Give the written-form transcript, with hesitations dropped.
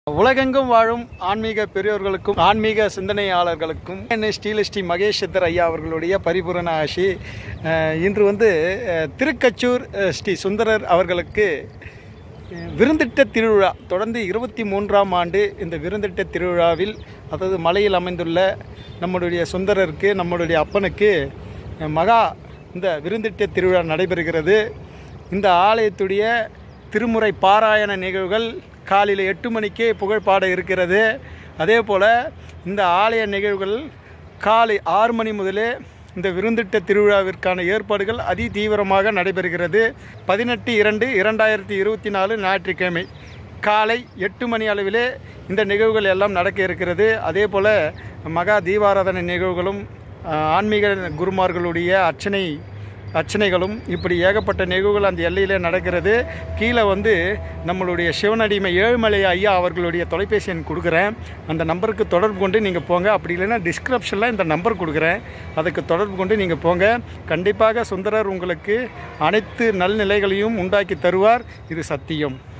உலகெங்கும் வாழும் ஆன்மீக பெரியோர்களுக்கும் ஆன்மீக சிந்தனையாளர்களுக்கும் ஸ்ரீ மகேஷ் சித்தர் ஐயா அவர்களுடைய பரிபூரண ஆசி. இன்று திருக்கச்சூர் ஸ்ரீ சுந்தரர் அவர்களுக்கு விருந்திட்ட திருவிழா தொடர்ந்து 23ஆம் ஆண்டு இந்த விருந்திட்ட திருவிழாவில், அதாவது மலையில் அமைந்துள்ள நம்முடைய சுந்தரருக்கு, நம்முடைய அப்பனுக்கு மகா இந்த விருந்திட்ட திருவிழா நடைபெறுகிறது. இந்த ஆலயத்துடைய திருமுறை பாராயண நிகழ்வுகள் காலையில் 8 மணிக்கே புகழ்பாட இருக்கிறது. அதே போல் இந்த ஆலய நிகழ்வுகள் காலை 6 மணி முதலே இந்த விருந்திட்ட திருவிழாவிற்கான ஏற்பாடுகள் அதி தீவிரமாக நடைபெறுகிறது. 18/2/2024 ஞாயிற்றுக்கிழமை காலை 8 மணி அளவிலே இந்த நிகழ்வுகள் எல்லாம் நடக்க இருக்கிறது. அதே போல் மகா தீபாராதனை நிகழ்வுகளும் ஆன்மீக குருமார்களுடைய அர்ச்சனைகளும் இப்படி ஏகப்பட்ட நிகழ்வுகள் அந்த எல்லையிலே நடக்கிறது. கீழே நம்மளுடைய சிவனடிமை ஏழுமலை ஐயா அவர்களுடைய தொலைபேசி எண் கொடுக்குறேன். அந்த நம்பருக்கு தொடர்பு கொண்டு நீங்கள் போங்க. அப்படி இல்லைன்னா டிஸ்கிரிப்ஷனில் இந்த நம்பர் கொடுக்குறேன், அதுக்கு தொடர்பு கொண்டு நீங்கள் போங்க. கண்டிப்பாக சுந்தரர் உங்களுக்கு அனைத்து நல்நிலைகளையும் உண்டாக்கி தருவார். இது சத்தியம்.